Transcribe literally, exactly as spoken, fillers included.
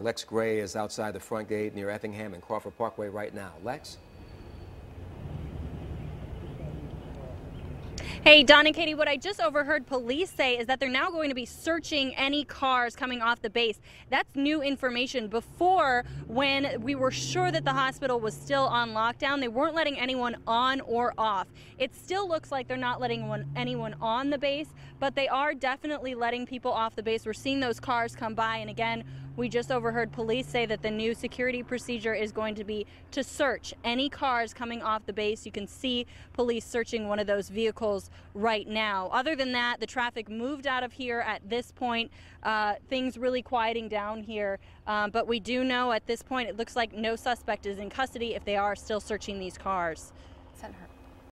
Lex Gray is outside the front gate near Effingham and Crawford Parkway right now. Lex? Hey, Don and Katie, what I just overheard police say is that they're now going to be searching any cars coming off the base. That's new information. Before, when we were sure that the hospital was still on lockdown, they weren't letting anyone on or off. It still looks like they're not letting one, anyone on the base, but they are definitely letting people off the base. We're seeing those cars come by, and again, we just overheard police say that the new security procedure is going to be to search any cars coming off the base. You can see police searching one of those vehicles right now. Other than that, the traffic moved out of here at this point. Uh, things really quieting down here. Um, but we do know at this point it looks like no suspect is in custody if they are still searching these cars. Send her.